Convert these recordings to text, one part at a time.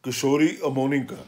किशोरी अमोनीकर।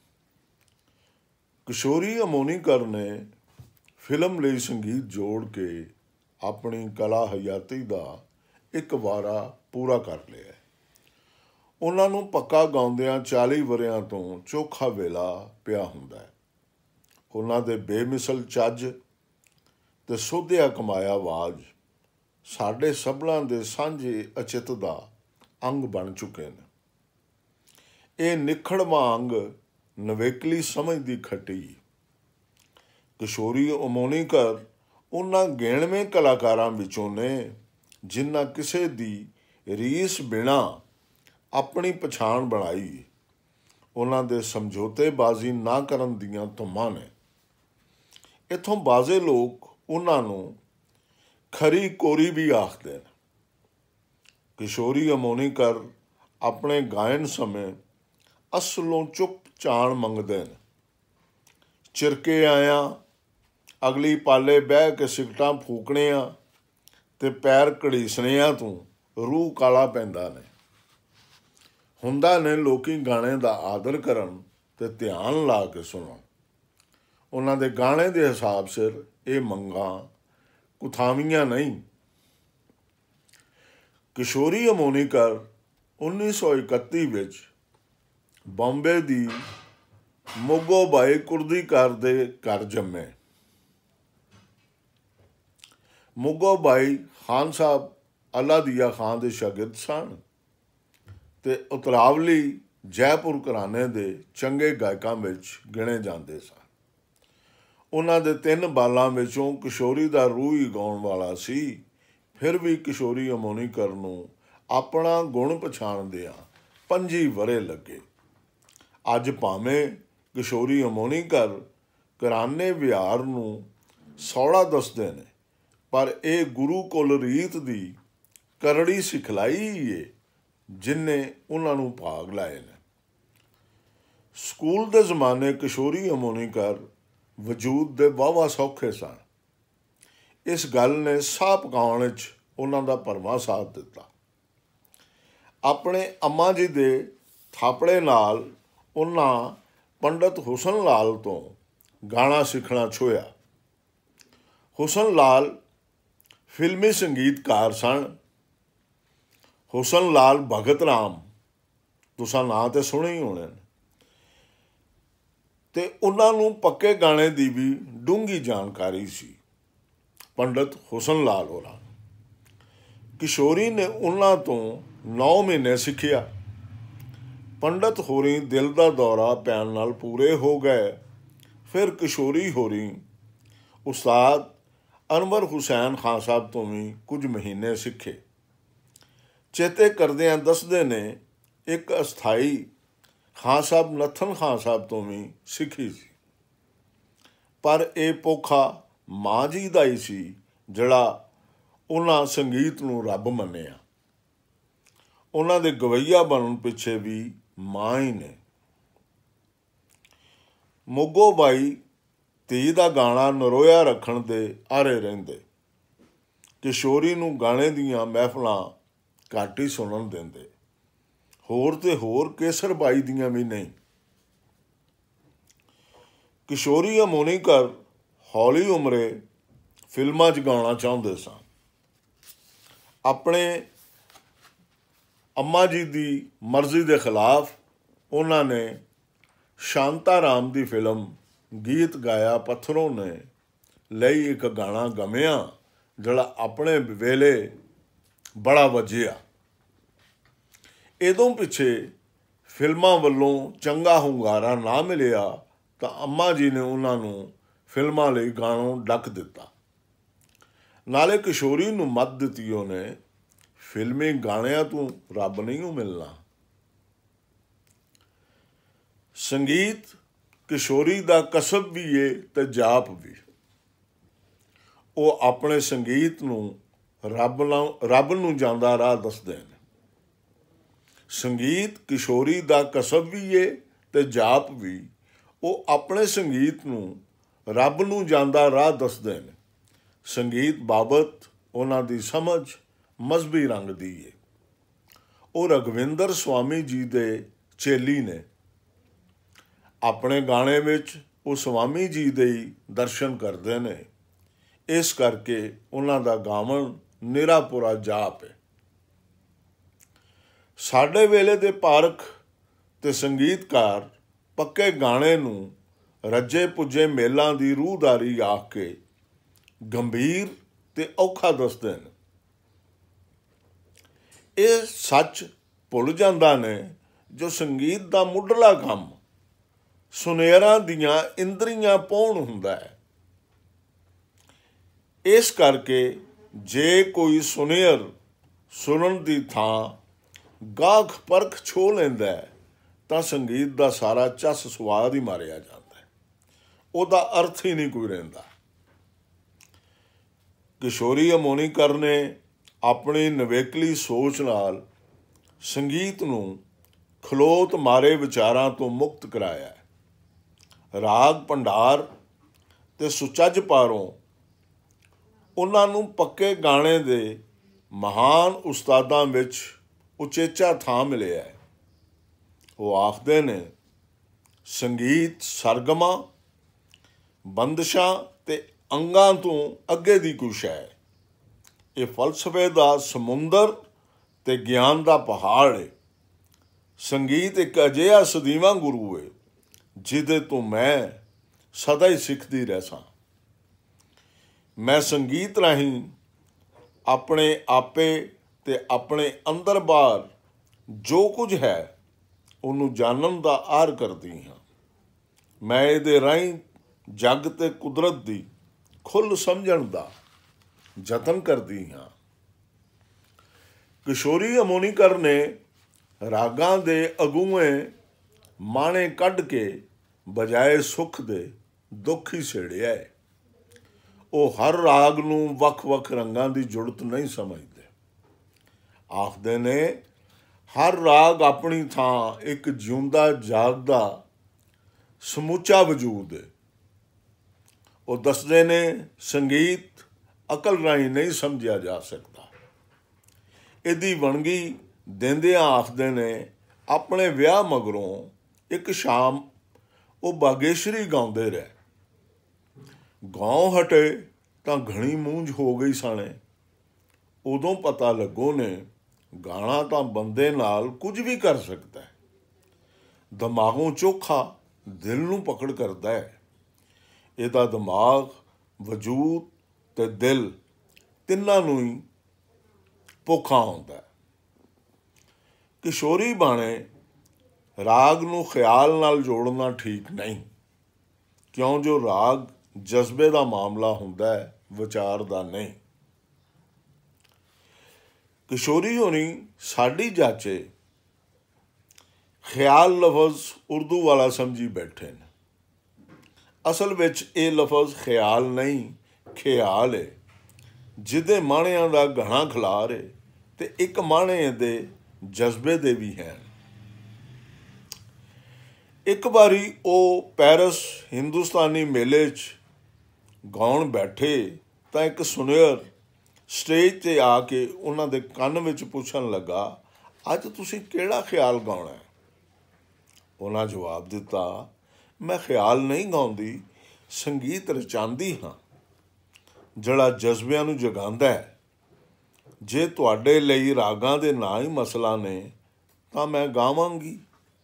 किशोरी अमोनीकर ने फिल्म ਲਈ ਸੰਗੀਤ ਜੋੜ ਕੇ ਆਪਣੀ ਕਲਾ ਹਯਾਤੀ ਦਾ ਇੱਕ ਵਾਰਾ ਪੂਰਾ ਕਰ ਲਿਆ। ਉਹਨਾਂ ਨੂੰ ਪੱਕਾ ਗਾਉਂਦਿਆਂ 40 ਵਰਿਆਂ ਤੋਂ ਚੋਖਾ ਵੇਲਾ ਪਿਆ ਹੁੰਦਾ ਹੈ। ਉਹਨਾਂ ਦੇ ਬੇਮਿਸਲ ਚੱਜ ਤੇ ਸੋਧਿਆ ਕਮਾਇਆ ਆਵਾਜ਼ ਸਾਡੇ ਸਭਨਾਂ ਦੇ ਸਾਂਝੇ ਅਚਿੱਤ ਦਾ ਅੰਗ ਬਣ ਚੁੱਕੇ ਨੇ। ਇਹ ਨਿਖੜਵਾਂ ਅੰਗ ਨਵੇਕਲੀ ਸਮਝ ਦੀ ਖੱਟੀ। ਕਿਸ਼ੋਰੀ ਅਮੋਨੀਕਰ ਉਹਨਾਂ ਗਿਣਵੇਂ ਕਲਾਕਾਰਾਂ ਵਿੱਚੋਂ ਨੇ ਜਿਨ੍ਹਾਂ ਕਿਸੇ ਦੀ ਰੀਸ ਬਿਨਾਂ ਆਪਣੀ ਪਛਾਣ ਬਣਾਈ। ਉਹਨਾਂ ਦੇ ਸਮਝੌਤੇਬਾਜ਼ੀ ਨਾ ਕਰਨ ਦੀਆਂ ਧੁੰਮਾਂ ਨੇ। ਇੱਥੋਂ ਬਾਜ਼ੇ ਲੋਕ ਉਹਨਾਂ ਨੂੰ ਖਰੀ ਕੋਰੀ ਵੀ ਆਖਦੇ ਨੇ। ਕਿਸ਼ੋਰੀ ਅਮੋਨੀਕਰ ਆਪਣੇ ਗਾਇਨ ਸਮੇਂ ਅਸਲੋਂ ਚੁੱਪ ਚਾਣ ਮੰਗਦੇ ਨੇ। ਚਿਰਕੇ ਆਇਆ ਅਗਲੀ ਪਾਲੇ ਬਹਿ ਕੇ ਸਿਗਟਾਂ ਫੂਕਣੀਆਂ ਤੇ ਪੈਰ ਘੜੀਸਣਿਆਂ ਤੋਂ ਰੂਹ ਕਾਲਾ ਪੈਂਦਾ ਨੇ। ਹੁੰਦਾ ਨੇ ਲੋਕੀ ਗਾਣੇ ਦਾ ਆਦਰ ਕਰਨ ਤੇ ਧਿਆਨ ਲਾ ਕੇ ਸੁਣਨ। ਉਹਨਾਂ ਦੇ ਗਾਣੇ ਦੇ ਹਿਸਾਬ ਸਿਰ ਇਹ ਮੰਗਾਂ ਕੁਥਾਵੀਆਂ ਨਹੀਂ। ਕਿਸ਼ੋਰੀ ਅਮੋਨੀਕਰ 1931 ਵਿੱਚ ਬੰਬੇ ਦੀ ਮੋਗੋ ਬਾਈ ਕੁਰਦੀਕਰ ਦੇ ਘਰ ਜੰਮੇ। ਮੋਗੋ ਬਾਈ ਖਾਨ ਸਾਹਿਬ ਅਲਾਦੀਆ ਖਾਨ ਦੇ ਸ਼ਾਗਿਰਦ ਸਨ ਤੇ ਉਤਰਾਵਲੀ ਜੈਪੁਰ ਘਰਾਣੇ ਦੇ ਚੰਗੇ ਗਾਇਕਾਂ ਵਿੱਚ ਗਿਣੇ ਜਾਂਦੇ ਸਨ। ਉਹਨਾਂ ਦੇ 3 ਬਾਲਾਂ ਵਿੱਚੋਂ ਕਿਸ਼ੋਰੀ ਦਾ ਰੂਹ ਹੀ ਗਾਉਣ ਵਾਲਾ ਸੀ। ਫਿਰ ਵੀ ਕਿਸ਼ੋਰੀ ਅਮੋਨੀਕਰ ਨੂੰ ਆਪਣਾ ਗੁਣ ਪਛਾਣਦਿਆਂ 25 ਵਰ੍ਹੇ ਲੱਗੇ। ਅੱਜ ਭਾਵੇਂ ਕਿਸ਼ੋਰੀ ਅਮੋਨੀਕਰ ਘਰਾਣੇ ਵਿਹਾਰ ਨੂੰ ਸੌੜਾ ਦੱਸਦੇ ਨੇ, ਪਰ ਇਹ ਗੁਰੂ ਕੁਲ ਰੀਤ ਦੀ ਕਰੜੀ ਸਿਖਲਾਈ ਹੀ ਹੈ ਜਿਨ੍ਹੇ ਉਹਨਾਂ ਨੂੰ ਭਾਗ ਲਾਏ ਨੇ। ਸਕੂਲ ਦੇ ਜ਼ਮਾਨੇ ਕਿਸ਼ੋਰੀ ਅਮੋਨੀਕਰ ਵਜੂਦ ਦੇ ਵਾਹਵਾ ਸੌਖੇ ਸਨ। ਇਸ ਗੱਲ ਨੇ ਸਾਹ ਪਕਾਉਣ ਵਿੱਚ ਉਹਨਾਂ ਦਾ ਭਰਵਾਂ ਸਾਥ ਦਿੱਤਾ। ਆਪਣੇ ਅੰਮਾ ਜੀ ਦੇ ਥਾਪੜੇ ਨਾਲ ਉਹਨਾਂ ਪੰਡਤ ਹੁਸਨ ਲਾਲ ਤੋਂ ਗਾਣਾ ਸਿੱਖਣਾ ਛੋਹਿਆ। ਹੁਸਨ ਲਾਲ ਫਿਲਮੀ ਸੰਗੀਤਕਾਰ ਸਨ। ਹੁਸਨ ਲਾਲ ਭਗਤ ਰਾਮ ਤੁਸੀਂ ਨਾਂ ਤੇ ਸੁਣੇ ਹੀ ਹੋਣੇ ਨੇ। ਤੇ ਉਹਨਾਂ ਨੂੰ ਪੱਕੇ ਗਾਣੇ ਦੀ ਵੀ ਡੂੰਘੀ ਜਾਣਕਾਰੀ ਸੀ। ਪੰਡਤ ਹੁਸਨ ਲਾਲ ਹੋਰਾਂ ਕਿਸ਼ੋਰੀ ਨੇ ਉਹਨਾਂ ਤੋਂ 9 ਮਹੀਨੇ ਸਿੱਖਿਆ। ਪੰਡਤ ਹੋਰੀ ਦਿਲ ਦਾ ਦੌਰਾ ਪੈਣ ਨਾਲ ਪੂਰੇ ਹੋ ਗਏ। ਫਿਰ ਕਿਸ਼ੋਰੀ ਹੋਰੀ ਉਸਤਾਦ ਅਨਵਰ ਹੁਸੈਨ ਖਾਨ ਸਾਹਿਬ ਤੋਂ ਵੀ ਕੁਝ ਮਹੀਨੇ ਸਿੱਖੇ। ਚੇਤੇ ਕਰਦਿਆਂ ਦੱਸਦੇ ਨੇ ਇੱਕ ਅਸਥਾਈ ਖਾਨ ਸਾਹਿਬ ਨੱਥਨ ਖਾਨ ਸਾਹਿਬ ਤੋਂ ਵੀ ਸਿੱਖੀ ਸੀ। ਪਰ ਇਹ ਪੋਖਾ ਮਾਂ ਜੀ ਦਾ ਹੀ ਸੀ ਜਿਹੜਾ ਉਹਨਾਂ ਸੰਗੀਤ ਨੂੰ ਰੱਬ ਮੰਨਿਆ। ਉਹਨਾਂ ਦੇ ਗਵਈਆ ਬਣਨ ਪਿੱਛੇ ਵੀ ਮਾਂ ਹੀ ਨੇ। ਮੋਗੋ ਬਾਈ ਧੀ ਦਾ ਗਾਣਾ ਨਰੋਇਆ ਰੱਖਣ ਦੇ ਆਰੇ ਰਹਿੰਦੇ। ਕਿਸ਼ੋਰੀ ਨੂੰ ਗਾਣੇ ਦੀਆਂ ਮਹਿਫਲਾਂ ਘੱਟ ਹੀ ਸੁਣਨ ਦਿੰਦੇ। ਹੋਰ ਤੇ ਹੋਰ ਕੇਸਰ ਬਾਈ ਦੀਆਂ ਵੀ ਨਹੀਂ। ਕਿਸ਼ੋਰੀ ਅਮੋਨੀਕਰ ਹੌਲੀ ਉਮਰੇ ਫਿਲਮਾਂ 'ਚ ਗਾਉਣਾ ਚਾਹੁੰਦੇ ਸਨ। ਆਪਣੇ ਅੰਮਾ ਜੀ ਦੀ ਮਰਜ਼ੀ ਦੇ ਖਿਲਾਫ ਉਹਨਾਂ ਨੇ ਸ਼ਾਂਤਾ ਰਾਮ ਦੀ ਫਿਲਮ ਗੀਤ ਗਾਇਆ ਪੱਥਰੋਂ ਨੇ ਲਈ ਇੱਕ ਗਾਣਾ ਗਮਿਆ ਜਿਹੜਾ ਆਪਣੇ ਵੇਲੇ ਬੜਾ ਵੱਜਿਆ। ਇਹਦੋਂ ਪਿੱਛੇ ਫਿਲਮਾਂ ਵੱਲੋਂ ਚੰਗਾ ਹੁੰਗਾਰਾ ਨਾ ਮਿਲਿਆ ਤਾਂ ਅੰਮਾ ਜੀ ਨੇ ਉਹਨਾਂ ਨੂੰ ਫਿਲਮਾਂ ਲਈ ਗਾਣੋਂ ਡੱਕ ਦਿੱਤਾ। ਨਾਲੇ ਕਿਸ਼ੋਰੀ ਨੂੰ ਮੱਤ ਦਿੱਤੀ ਉਹਨੇ ਫਿਲਮੀ ਗਾਣਿਆਂ ਤੋਂ ਰੱਬ ਨਹੀਂ ਮਿਲਣਾ। ਸੰਗੀਤ ਕਿਸ਼ੋਰੀ ਦਾ ਕਸਬ ਵੀ ਏ ਤੇ ਜਾਪ ਵੀ। ਉਹ ਆਪਣੇ ਸੰਗੀਤ ਨੂੰ ਰੱਬ ਨੂੰ ਜਾਂਦਾ ਰਾਹ ਦੱਸਦੇ ਨੇ। ਸੰਗੀਤ ਕਿਸ਼ੋਰੀ ਦਾ ਕਸਬ ਵੀ ਏ ਤੇ ਜਾਪ ਵੀ। ਉਹ ਆਪਣੇ ਸੰਗੀਤ ਨੂੰ ਰੱਬ ਨੂੰ ਜਾਂਦਾ ਰਾਹ ਦੱਸਦੇ ਨੇ। ਸੰਗੀਤ ਬਾਬਤ ਉਹਨਾਂ ਦੀ ਸਮਝ ਮਜ਼ਹਬੀ ਰੰਗ ਦੀ ਏ। ਉਹ ਰਘਵਿੰਦਰ ਸਵਾਮੀ ਜੀ ਦੇ ਚੇਲੀ ਨੇ। ਆਪਣੇ ਗਾਣੇ ਵਿੱਚ ਉਹ ਸਵਾਮੀ ਜੀ ਦੇ ਹੀ ਦਰਸ਼ਨ ਕਰਦੇ ਨੇ। ਇਸ ਕਰਕੇ ਉਹਨਾਂ ਦਾ ਗਾਵਨ ਨਿਰਾ ਪੁਰਾ ਜਾਪ ਹੈ। ਸਾਡੇ ਵੇਲੇ ਦੇ ਪਾਰਖ ਤੇ ਸੰਗੀਤਕਾਰ ਪੱਕੇ ਗਾਣੇ ਨੂੰ ਰੱਜੇ ਪੁੱਜੇ ਮੇਲਾਂ ਦੀ ਰੂਹਦਾਰੀ ਆਖ ਕੇ ਗੰਭੀਰ ਤੇ ਔਖਾ ਦੱਸਦੇ ਨੇ। ਇਹ ਸੱਚ ਭੁੱਲ ਜਾਂਦਾ ਨੇ ਜੋ ਸੰਗੀਤ ਦਾ ਮੁੱਢਲਾ ਕੰਮ ਸੁਨੇਰਾਂ ਦੀਆਂ ਇੰਦਰੀਆਂ ਪਾਉਣ ਹੁੰਦਾ ਹੈ। ਇਸ ਕਰਕੇ ਜੇ ਕੋਈ ਸੁਨੇਰ ਸੁਣਨ ਦੀ ਥਾਂ ਗਾਖ ਪਰਖ ਛੋ ਲੈਂਦਾ ਤਾਂ ਸੰਗੀਤ ਦਾ ਸਾਰਾ ਚੱਸ ਸਵਾਦ ਹੀ ਮਾਰਿਆ ਜਾਂਦਾ ਹੈ। ਉਹਦਾ ਅਰਥ ਹੀ ਨਹੀਂ ਕੋਈ ਰਹਿੰਦਾ। ਕਿਸ਼ੋਰੀ ਅਮੋਨੀਕਰ ਨੇ ਆਪਣੀ ਨਿਵੇਕਲੀ ਸੋਚ ਨਾਲ ਸੰਗੀਤ ਨੂੰ ਖਲੋਤ ਮਾਰੇ ਵਿਚਾਰਾਂ ਤੋਂ ਮੁਕਤ ਕਰਾਇਆ। ਰਾਗ ਭੰਡਾਰ ਤੇ ਸੁਚੱਜ ਪਾਰੋਂ ਉਹਨਾਂ ਨੂੰ ਪੱਕੇ ਗਾਣੇ ਦੇ ਮਹਾਨ ਉਸਤਾਦਾਂ ਵਿੱਚ ਉਚੇਚਾ ਥਾਂ ਮਿਲਿਆ ਹੈ। ਉਹ ਆਖਦੇ ਨੇ, ਸੰਗੀਤ ਸਰਗਮਾਂ, ਬੰਦਸ਼ਾਂ ਤੇ ਅੰਗਾਂ ਤੋਂ ਅੱਗੇ ਦੀ ਕੁਛ ਹੈ। ਇਹ ਫਲਸਫੇ ਦਾ ਸਮੁੰਦਰ ਤੇ ਗਿਆਨ ਦਾ ਪਹਾੜ ਹੈ। ਸੰਗੀਤ ਇੱਕ ਅਜਿਹਾ ਸਦੀਵਾਂ ਗੁਰੂ ਹੈ ਜਿਹਦੇ ਤੋਂ ਮੈਂ ਸਦਾ ਹੀ ਸਿੱਖਦੀ ਰਹਿ ਸਾਂ। ਮੈਂ ਸੰਗੀਤ ਰਾਹੀਂ ਆਪਣੇ ਆਪੇ ਤੇ ਆਪਣੇ ਅੰਦਰ ਬਾਹਰ ਜੋ ਕੁਝ ਹੈ ਉਹਨੂੰ ਜਾਣਨ ਦਾ ਆਰ ਕਰਦੀ ਹਾਂ। ਮੈਂ ਇਹਦੇ ਰਾਹੀਂ ਜੱਗ ਤੇ ਕੁਦਰਤ ਦੀ ਖੁੱਲ੍ਹ ਸਮਝਣ ਦਾ ਯਤਨ ਕਰਦੀ ਹਾਂ। ਕਿਸ਼ੋਰੀ ਅਮੋਨੀਕਰ ਨੇ ਰਾਗਾਂ ਦੇ ਅਗੂਏ ਮਾਣੇ ਕੱਢ ਕੇ ਬਜਾਏ ਸੁੱਖ ਦੇ ਦੁੱਖ ਹੀ ਛੇੜਿਆ ਹੈ। ਉਹ ਹਰ ਰਾਗ ਨੂੰ ਵੱਖ-ਵੱਖ ਰੰਗਾਂ ਦੀ ਜੁੜਤ ਨਹੀਂ ਸਮਝਦੇ। ਆਖਦੇ ਨੇ, ਹਰ ਰਾਗ ਆਪਣੀ ਥਾਂ ਇੱਕ ਜਿਉਂਦਾ ਜਾਗਦਾ ਸਮੁੱਚਾ ਵਜੂਦ ਹੈ। ਉਹ ਦੱਸਦੇ ਨੇ, ਸੰਗੀਤ ਅਕਲ ਰਾਹੀਂ ਨਹੀਂ ਸਮਝਿਆ ਜਾ ਸਕਦਾ। ਇਹਦੀ ਵੰਨਗੀ ਦਿੰਦਿਆਂ ਆਖਦੇ ਨੇ, ਆਪਣੇ ਵਿਆਹ ਮਗਰੋਂ ਇੱਕ ਸ਼ਾਮ ਉਹ ਬਾਗੇਸ਼ਰੀ ਗਾਉਂਦੇ ਰਹੇ। ਗਾਉਂ ਹਟੇ ਤਾਂ ਘਣੀ ਮੂੰਝ ਹੋ ਗਈ ਸਾਣੇ। ਉਦੋਂ ਪਤਾ ਲੱਗੋ ਨੇ, ਗਾਣਾ ਤਾਂ ਬੰਦੇ ਨਾਲ ਕੁਝ ਵੀ ਕਰ ਸਕਦਾ ਹੈ। ਦਿਮਾਗੋਂ ਚੋਖਾ ਦਿਲ ਨੂੰ ਪਕੜ ਕਰਦਾ ਹੈ। ਇਹਦਾ ਦਿਮਾਗ, ਵਜੂਦ ਤੇ ਦਿਲ ਤਿੰਨਾਂ ਨੂੰ ਹੀ ਭੁੱਖਾ ਹੁੰਦਾ ਹੈ। ਕਿਸ਼ੋਰੀ ਬਾਣੇ ਰਾਗ ਨੂੰ ਖਿਆਲ ਨਾਲ ਜੋੜਨਾ ਠੀਕ ਨਹੀਂ, ਕਿਉਂ ਜੋ ਰਾਗ ਜਜ਼ਬੇ ਦਾ ਮਾਮਲਾ ਹੁੰਦਾ ਹੈ, ਵਿਚਾਰ ਦਾ ਨਹੀਂ। ਕਿਸ਼ੋਰੀ ਹੋਣੀ ਸਾਡੀ ਜਾਚੇ ਖਿਆਲ ਲਫ਼ਜ਼ ਉਰਦੂ ਵਾਲਾ ਸਮਝੀ ਬੈਠੇ ਨੇ। ਅਸਲ ਵਿੱਚ ਇਹ ਲਫ਼ਜ਼ ਖਿਆਲ ਨਹੀਂ, ਖਿਆਲ ਹੈ, ਜਿਹਦੇ ਮਾਣਿਆਂ ਦਾ ਘਣਾ ਖਿਲਾਰ ਹੈ ਤੇ ਇੱਕ ਮਾਣੇ ਦੇ ਜਜ਼ਬੇ ਦੇ ਵੀ ਹੈ। ਇੱਕ ਵਾਰੀ ਉਹ ਪੈਰਿਸ ਹਿੰਦੁਸਤਾਨੀ ਮੇਲੇ 'ਚ ਗਾਉਣ ਬੈਠੇ ਤਾਂ ਇੱਕ ਸੁਨੇਰ ਸਟੇਜ 'ਤੇ ਆ ਕੇ ਉਹਨਾਂ ਦੇ ਕੰਨ ਵਿੱਚ ਪੁੱਛਣ ਲੱਗਾ, ਅੱਜ ਤੁਸੀਂ ਕਿਹੜਾ ਖਿਆਲ ਗਾਉਣਾ? ਉਹਨਾਂ ਜਵਾਬ ਦਿੱਤਾ, ਮੈਂ ਖਿਆਲ ਨਹੀਂ ਗਾਉਂਦੀ, ਸੰਗੀਤ ਰਚਾਉਂਦੀ ਹਾਂ ਜਿਹੜਾ ਜਜ਼ਬਿਆਂ ਨੂੰ ਜਗਾਉਂਦਾ ਹੈ। ਜੇ ਤੁਹਾਡੇ ਲਈ ਰਾਗਾਂ ਦੇ ਨਾ ਹੀ ਮਸਲਾ ਨੇ ਤਾਂ ਮੈਂ ਗਾਵਾਂਗੀ।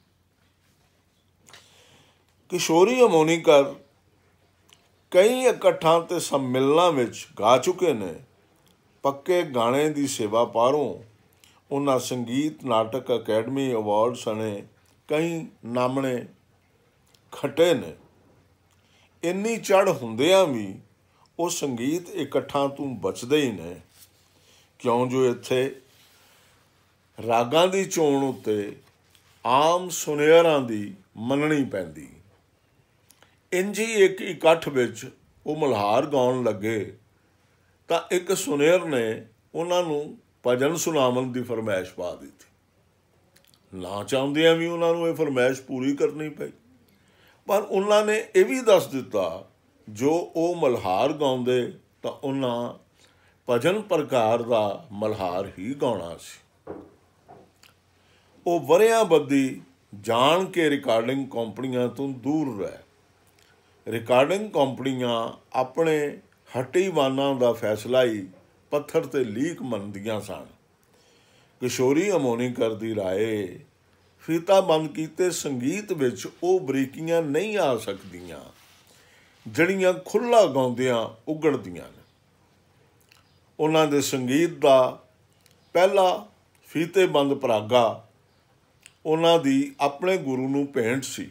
ਕਿਸ਼ੋਰੀ ਅਮੋਨੀਕਰ ਕਈ ਇਕੱਠਾਂ ਤੇ ਸੰਮੇਲਨਾਂ ਵਿੱਚ ਗਾ ਚੁੱਕੇ ਨੇ। ਪੱਕੇ ਗਾਣੇ ਦੀ ਸੇਵਾ ਪਾਰੋਂ ਉਹਨਾਂ ਸੰਗੀਤ ਨਾਟਕ ਅਕੈਡਮੀ ਅਵਾਰਡ ਸਣੇ ਕਈ ਨਾਮਣੇ ਖੱਟੇ ਨੇ। ਇੰਨੀ ਚੜ੍ਹ ਹੁੰਦਿਆਂ ਵੀ ਉਹ ਸੰਗੀਤ ਇਕੱਠਾਂ ਤੋਂ ਬਚਦੇ ਹੀ ਨੇ, ਕਿਉਂ ਜੋ ਇੱਥੇ ਰਾਗਾਂ ਦੀ ਚੋਣ ਉੱਤੇ ਆਮ ਸੁਨੇਹਰਾਂ ਦੀ ਮੰਨਣੀ ਪੈਂਦੀ। ਇੰਝ ਹੀ ਇੱਕ ਇਕੱਠ ਵਿੱਚ ਉਹ ਮਲਹਾਰ ਗਾਉਣ ਲੱਗੇ ਤਾਂ ਇੱਕ ਸੁਨੇਹਰ ਨੇ ਉਹਨਾਂ ਨੂੰ ਭਜਨ ਸੁਣਾਉਣ ਦੀ ਫਰਮਾਇਸ਼ ਪਾ ਦਿੱਤੀ। ਨਾ ਚਾਹੁੰਦਿਆਂ ਵੀ ਉਹਨਾਂ ਨੂੰ ਇਹ ਫਰਮਾਇਸ਼ ਪੂਰੀ ਕਰਨੀ ਪਈ। ਪਰ ਉਹਨਾਂ ਨੇ ਇਹ ਵੀ ਦੱਸ ਦਿੱਤਾ, ਜੋ ਉਹ ਮਲਹਾਰ ਗਾਉਂਦੇ ਤਾਂ ਉਹਨਾਂ ਭਜਨ ਪ੍ਰਕਾਰ ਦਾ ਮਲਹਾਰ ਹੀ ਗਾਉਣਾ ਸੀ। ਉਹ ਵਰ੍ਹਿਆਂ ਬੱਧੀ ਜਾਣ ਕੇ ਰਿਕਾਰਡਿੰਗ ਕੰਪਨੀਆਂ ਤੋਂ ਦੂਰ ਰਹਿ। ਰਿਕਾਰਡਿੰਗ ਕੰਪਨੀਆਂ ਆਪਣੇ ਹੱਟੀਵਾਨਾਂ ਦਾ ਫੈਸਲਾ ਹੀ ਪੱਥਰ 'ਤੇ ਲੀਕ ਮੰਨਦੀਆਂ ਸਨ। ਕਿਸ਼ੋਰੀ ਅਮੋਨੀਕਰ ਦੀ ਰਾਏ, ਫੀਤਾਬੰਦ ਕੀਤੇ ਸੰਗੀਤ ਵਿੱਚ ਉਹ ਬਰੀਕੀਆਂ ਨਹੀਂ ਆ ਸਕਦੀਆਂ ਜਿਹੜੀਆਂ ਖੁੱਲ੍ਹਾ ਗਾਉਂਦਿਆਂ ਉਗੜਦੀਆਂ ਨੇ। ਉਹਨਾਂ ਦੇ ਸੰਗੀਤ ਦਾ ਪਹਿਲਾ ਫੀਤੇਬੰਦ ਪਰਾਗਾ ਉਹਨਾਂ ਦੀ ਆਪਣੇ ਗੁਰੂ ਨੂੰ ਭੇਂਟ ਸੀ।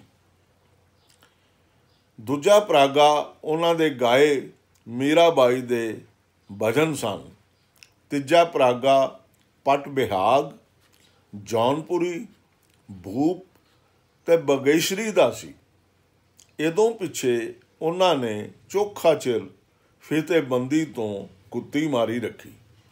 ਦੂਜਾ ਪਰਾਗਾ ਉਹਨਾਂ ਦੇ ਗਾਏ ਮੀਰਾਬਾਈ ਦੇ ਭਜਨ ਸਨ। ਤੀਜਾ ਪਰਾਗਾ ਪਟ ਬਿਹਾਗ, ਜੌਨਪੁਰੀ, ਭੂਪ ਤੇ ਬਗੇਸ਼ਰੀ ਦਾ ਸੀ। ਇਦੋਂ ਪਿੱਛੇ ਉਹਨਾਂ ਨੇ ਚੋਖਾ ਚਿਰ ਫੀਤੇਬੰਦੀ ਤੋਂ ਕੁੱਤੀ ਮਾਰੀ ਰੱਖੀ।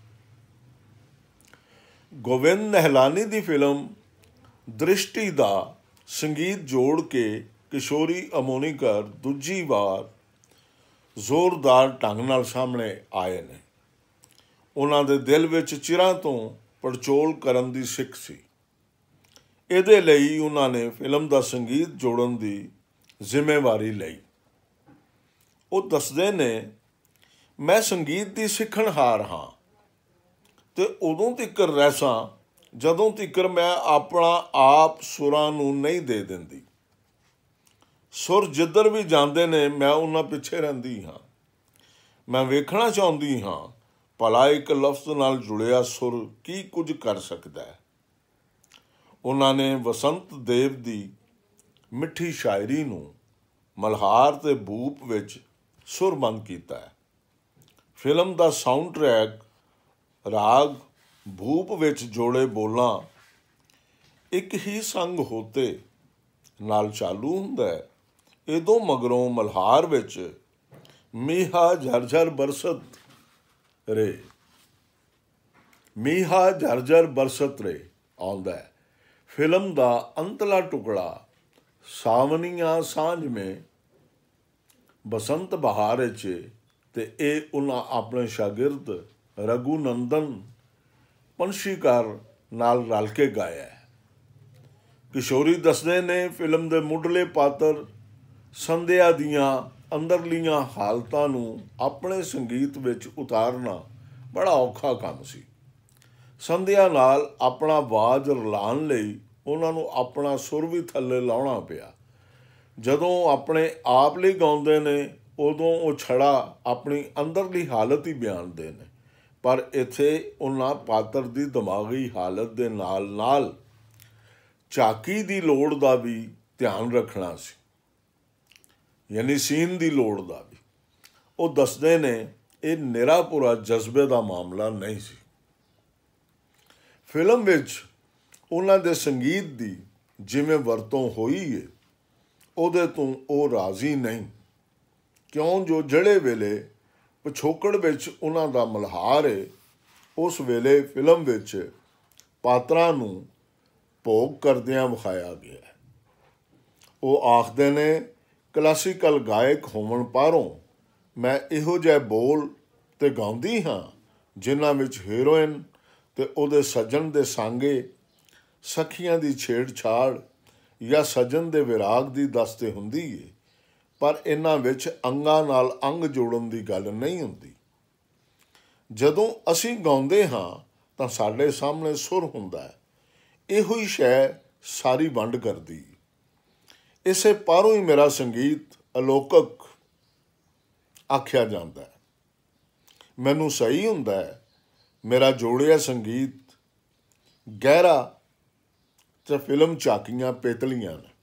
ਗੋਵਿੰਦ ਨਿਹਲਾਨੀ ਦੀ ਫਿਲਮ ਦ੍ਰਿਸ਼ਟੀ ਦਾ ਸੰਗੀਤ ਜੋੜ ਕੇ ਕਿਸ਼ੋਰੀ ਅਮੋਨੀਕਰ ਦੂਜੀ ਵਾਰ ਜ਼ੋਰਦਾਰ ਢੰਗ ਨਾਲ ਸਾਹਮਣੇ ਆਏ ਨੇ। ਉਹਨਾਂ ਦੇ ਦਿਲ ਵਿੱਚ ਚਿਰਾਂ ਤੋਂ ਪੜਚੋਲ ਕਰਨ ਦੀ ਸਿੱਖ ਸੀ। ਇਹਦੇ ਲਈ ਉਹਨਾਂ ਨੇ ਫਿਲਮ ਦਾ ਸੰਗੀਤ ਜੋੜਨ ਦੀ ਜ਼ਿੰਮੇਵਾਰੀ ਲਈ। ਉਹ ਦੱਸਦੇ ਨੇ, ਮੈਂ ਸੰਗੀਤ ਦੀ ਸਿੱਖਣਹਾਰ ਹਾਂ ਅਤੇ ਉਦੋਂ ਤੀਕਰ ਰਹਿਸਾਂ ਜਦੋਂ ਤੀਕਰ ਮੈਂ ਆਪਣਾ ਆਪ ਸੁਰਾਂ ਨੂੰ ਨਹੀਂ ਦੇ ਦਿੰਦੀ। ਸੁਰ ਜਿੱਧਰ ਵੀ ਜਾਂਦੇ ਨੇ ਮੈਂ ਉਹਨਾਂ ਪਿੱਛੇ ਰਹਿੰਦੀ ਹਾਂ। ਮੈਂ ਵੇਖਣਾ ਚਾਹੁੰਦੀ ਹਾਂ ਭਲਾ ਇੱਕ ਲਫ਼ਜ਼ ਨਾਲ ਜੁੜਿਆ ਸੁਰ ਕੀ ਕੁਝ ਕਰ ਸਕਦਾ ਹੈ। ਉਹਨਾਂ ਨੇ ਵਸੰਤ ਦੇਵ ਦੀ ਮਿੱਠੀ ਸ਼ਾਇਰੀ ਨੂੰ ਮਲਹਾਰ ਤੇ ਭੂਪ ਵਿੱਚ ਸੁਰਬੰਦ ਕੀਤਾ ਹੈ। ਫਿਲਮ ਦਾ ਸਾਊਂਡ ਟਰੈਕ ਰਾਗ ਭੂਪ ਵਿੱਚ ਜੋੜੇ ਬੋਲਾਂ ਇੱਕ ਹੀ ਸੰਗ ਹੋਤੇ ਨਾਲ ਚਾਲੂ ਹੁੰਦਾ ਹੈ। ਇਦੋਂ ਮਗਰੋਂ ਮਲਹਾਰ ਵਿੱਚ ਮੀਹਾ ਝਰਝਰ ਬਰਸਤ ਰੇ, ਮੀਹਾ ਝਰਝਰ ਬਰਸਤ ਰੇ ਆਉਂਦਾ ਹੈ। ਫਿਲਮ ਦਾ ਅੰਤਲਾ ਟੁਕੜਾ ਸਾਵਨੀਆਂ ਸਾਂਝ ਮੇ ਬਸੰਤ ਬਹਾਰ ਵਿੱਚ, ਅਤੇ ਇਹ ਉਹਨਾਂ ਆਪਣੇ ਸ਼ਾਗਿਰਦ ਰਘੂਨੰਦਨ ਪੰਸ਼ੀਕਾਰ ਨਾਲ ਰਲ ਕੇ ਗਾਇਆ ਹੈ। ਕਿਸ਼ੋਰੀ ਦੱਸਦੇ ਨੇ, ਫਿਲਮ ਦੇ ਮੁੱਢਲੇ ਪਾਤਰ ਸੰਧਿਆ ਦੀਆਂ ਅੰਦਰਲੀਆਂ ਹਾਲਤਾਂ ਨੂੰ ਆਪਣੇ ਸੰਗੀਤ ਵਿੱਚ ਉਤਾਰਨਾ ਬੜਾ ਔਖਾ ਕੰਮ ਸੀ। ਸੰਧਿਆ ਨਾਲ ਆਪਣਾ ਆਵਾਜ਼ ਰਲਾਉਣ ਲਈ ਉਹਨਾਂ ਨੂੰ ਆਪਣਾ ਸੁਰ ਵੀ ਥੱਲੇ ਲਾਉਣਾ ਪਿਆ। ਜਦੋਂ ਆਪਣੇ ਆਪ ਲਈ ਗਾਉਂਦੇ ਨੇ ਉਦੋਂ ਉਹ ਛੜਾ ਆਪਣੀ ਅੰਦਰਲੀ ਹਾਲਤ ਹੀ ਬਿਆਨਦੇ ਨੇ, ਪਰ ਇੱਥੇ ਉਹਨਾਂ ਪਾਤਰ ਦੀ ਦਿਮਾਗੀ ਹਾਲਤ ਦੇ ਨਾਲ ਨਾਲ ਝਾਕੀ ਦੀ ਲੋੜ ਦਾ ਵੀ ਧਿਆਨ ਰੱਖਣਾ ਸੀ, ਯਾਨੀ ਸੀਨ ਦੀ ਲੋੜ ਦਾ ਵੀ। ਉਹ ਦੱਸਦੇ ਨੇ, ਇਹ ਨਿਰਾ ਪੂਰਾ ਜਜ਼ਬੇ ਦਾ ਮਾਮਲਾ ਨਹੀਂ ਸੀ। ਫਿਲਮ ਵਿੱਚ ਉਹਨਾਂ ਦੇ ਸੰਗੀਤ ਦੀ ਜਿਵੇਂ ਵਰਤੋਂ ਹੋਈ ਹੈ ਉਹਦੇ ਤੋਂ ਉਹ ਰਾਜ਼ੀ ਨਹੀਂ, ਕਿਉਂ ਜੋ ਜਿਹੜੇ ਵੇਲੇ ਪਿਛੋਕੜ ਵਿੱਚ ਉਹਨਾਂ ਦਾ ਮਲਹਾਰ ਹੈ ਉਸ ਵੇਲੇ ਫਿਲਮ ਵਿੱਚ ਪਾਤਰਾਂ ਨੂੰ ਭੋਗ ਕਰਦਿਆਂ ਵਿਖਾਇਆ ਗਿਆ ਹੈ। ਉਹ ਆਖਦੇ ਨੇ, ਕਲਾਸੀਕਲ ਗਾਇਕ ਹੋਣ ਪਾਰੋਂ ਮੈਂ ਇਹੋ ਜਿਹੇ ਬੋਲ ਤੇ ਗਾਉਂਦੀ ਹਾਂ ਜਿਨ੍ਹਾਂ ਵਿੱਚ ਹੀਰੋਇਨ ਅਤੇ ਉਹਦੇ ਸੱਜਣ ਦੇ ਸਾਂਗੇ, ਸਖੀਆਂ ਦੀ ਛੇੜਛਾੜ ਜਾਂ ਸੱਜਣ ਦੇ ਵਿਰਾਗ ਦੀ ਦੱਸ ਹੁੰਦੀ ਹੈ, ਪਰ ਇਹਨਾਂ ਵਿੱਚ ਅੰਗਾਂ ਨਾਲ ਅੰਗ ਜੋੜਨ ਦੀ ਗੱਲ ਨਹੀਂ ਹੁੰਦੀ। ਜਦੋਂ ਅਸੀਂ ਗਾਉਂਦੇ ਹਾਂ ਤਾਂ ਸਾਡੇ ਸਾਹਮਣੇ ਸੁਰ ਹੁੰਦਾ ਹੈ, ਇਹੋ ਹੀ ਸ਼ੈ ਸਾਰੀ ਵੰਡ ਕਰਦੀ। ਇਸੇ ਪਾਰੋਂ ਹੀ ਮੇਰਾ ਸੰਗੀਤ ਅਲੌਕਿਕ ਆਖਿਆ ਜਾਂਦਾ ਹੈ। ਮੈਨੂੰ ਸਹੀ ਹੁੰਦਾ ਹੈ ਮੇਰਾ ਜੋੜਿਆ ਸੰਗੀਤ ਗਹਿਰਾ ਅਤੇ ਫਿਲਮ ਝਾਕੀਆਂ ਪੇਤਲੀਆਂ ਨੇ।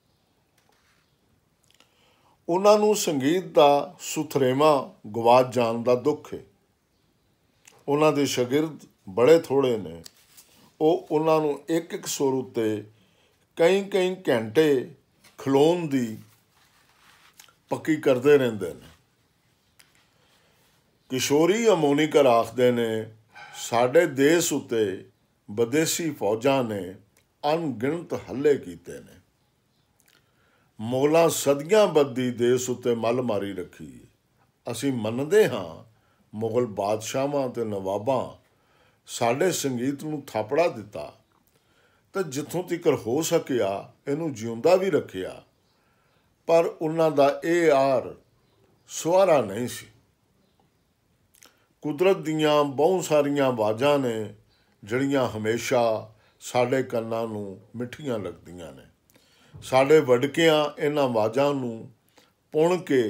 ਉਹਨਾਂ ਨੂੰ ਸੰਗੀਤ ਦਾ ਸੁਥਰੇਵਾਂ ਗਵਾਚ ਜਾਣ ਦਾ ਦੁੱਖ ਹੈ। ਉਹਨਾਂ ਦੇ ਸ਼ਾਗਿਰਦ ਬੜੇ ਥੋੜ੍ਹੇ ਨੇ। ਉਹ ਉਹਨਾਂ ਨੂੰ ਇੱਕ ਇੱਕ ਸੁਰ ਉੱਤੇ ਕਈ ਕਈ ਘੰਟੇ ਖਲੋਣ ਦੀ ਪੱਕੀ ਕਰਦੇ ਰਹਿੰਦੇ ਨੇ। ਕਿਸ਼ੋਰੀ ਅਮੋਨੀਕਰ ਆਖਦੇ ਨੇ, ਸਾਡੇ ਦੇਸ਼ ਉੱਤੇ ਵਿਦੇਸ਼ੀ ਫੌਜਾਂ ਨੇ ਅਣਗਿਣਤ ਹੱਲੇ ਕੀਤੇ ਨੇ। ਮੁਗਲਾਂ ਸਦੀਆਂ ਬੱਧੀ ਦੇਸ਼ ਉੱਤੇ ਮੱਲ ਮਾਰੀ ਰੱਖੀ। ਅਸੀਂ ਮੰਨਦੇ ਹਾਂ ਮੁਗਲ ਬਾਦਸ਼ਾਹਾਂ ਅਤੇ ਨਵਾਬਾਂ ਸਾਡੇ ਸੰਗੀਤ ਨੂੰ ਥਾਪੜਾ ਦਿੱਤਾ ਤਾਂ ਜਿੱਥੋਂ ਤੱਕ ਹੋ ਸਕਿਆ ਇਹਨੂੰ ਜਿਉਂਦਾ ਵੀ ਰੱਖਿਆ। ਪਰ ਉਹਨਾਂ ਦਾ ਇਹ ਆਰ ਸਵਾਰਾ ਨਹੀਂ ਸੀ। ਕੁਦਰਤ ਦੀਆਂ ਬਹੁਤ ਸਾਰੀਆਂ ਆਵਾਜ਼ਾਂ ਨੇ ਜਿਹੜੀਆਂ ਹਮੇਸ਼ਾ ਸਾਡੇ ਕੰਨਾਂ ਨੂੰ ਮਿੱਠੀਆਂ ਲੱਗਦੀਆਂ ਨੇ। ਸਾਡੇ ਵਡਕਿਆਂ ਇਹਨਾਂ ਆਵਾਜ਼ਾਂ ਨੂੰ ਪੁਣ ਕੇ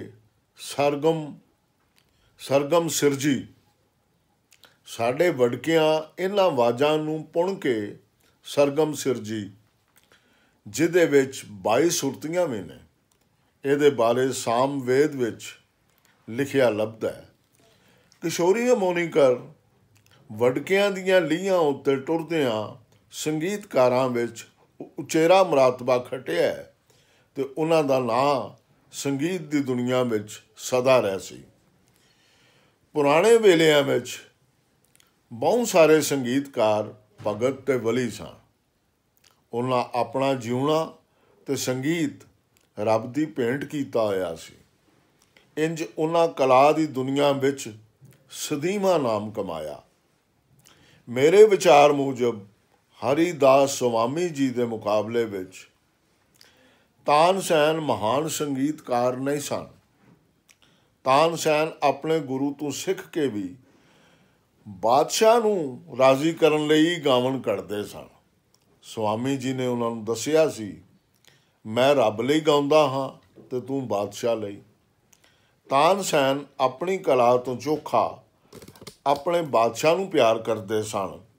ਸਰਗਮ ਸਿਰਜੀ। ਸਾਡੇ ਵਡਕਿਆਂ ਇਹਨਾਂ ਆਵਾਜ਼ਾਂ ਨੂੰ ਪੁਣ ਕੇ ਸਰਗਮ ਸਿਰਜੀ, ਜਿਹਦੇ ਵਿੱਚ 22 ਸੁਰਤੀਆਂ ਵੀ ਨੇ। ਇਹਦੇ ਬਾਰੇ ਸਾਮ ਵੇਦ ਵਿੱਚ ਲਿਖਿਆ ਲੱਭਦਾ ਹੈ। ਕਿਸ਼ੋਰੀ ਹਰਮੋਨੀਕਰ ਵਡਕਿਆਂ ਦੀਆਂ ਲੀਹਾਂ ਉੱਤੇ ਟੁਰਦਿਆਂ ਸੰਗੀਤਕਾਰਾਂ ਵਿੱਚ ਉਚੇਰਾ ਮਰਾਤਬਾ ਖਟਿਆ ਅਤੇ ਉਹਨਾਂ ਦਾ ਨਾਂ ਸੰਗੀਤ ਦੀ ਦੁਨੀਆ ਵਿੱਚ ਸਦਾ ਰਹਿ ਸੀ। ਪੁਰਾਣੇ ਵੇਲਿਆਂ ਵਿੱਚ ਬਹੁਤ ਸਾਰੇ ਸੰਗੀਤਕਾਰ ਭਗਤ ਅਤੇ ਵਲੀ ਸਨ। ਉਹਨਾਂ ਆਪਣਾ ਜਿਉਣਾ ਅਤੇ ਸੰਗੀਤ ਰੱਬ ਦੀ ਭੇਂਟ ਕੀਤਾ ਹੋਇਆ ਸੀ। ਇੰਝ ਉਹਨਾਂ ਕਲਾ ਦੀ ਦੁਨੀਆ ਵਿੱਚ ਸਦੀਮਾ ਨਾਮ ਕਮਾਇਆ। ਮੇਰੇ ਵਿਚਾਰ ਮੁਜਬ ਹਰੀਦਾਸ ਸਵਾਮੀ ਜੀ ਦੇ ਮੁਕਾਬਲੇ ਵਿੱਚ ਤਾਨਸੈਨ ਮਹਾਨ ਸੰਗੀਤਕਾਰ ਨਹੀਂ ਸਨ। ਤਾਨਸੈਨ ਆਪਣੇ ਗੁਰੂ ਤੋਂ ਸਿੱਖ ਕੇ ਵੀ ਬਾਦਸ਼ਾਹ ਨੂੰ ਰਾਜ਼ੀ ਕਰਨ ਲਈ ਗਾਵਨ ਕੱਢਦੇ ਸਨ। ਸਵਾਮੀ ਜੀ ਨੇ ਉਹਨਾਂ ਨੂੰ ਦੱਸਿਆ ਸੀ, ਮੈਂ ਰੱਬ ਲਈ ਗਾਉਂਦਾ ਹਾਂ ਅਤੇ ਤੂੰ ਬਾਦਸ਼ਾਹ ਲਈ। ਤਾਨਸੈਨ ਆਪਣੀ ਕਲਾ ਤੋਂ ਚੋਖਾ ਆਪਣੇ ਬਾਦਸ਼ਾਹ ਨੂੰ ਪਿਆਰ ਕਰਦੇ ਸਨ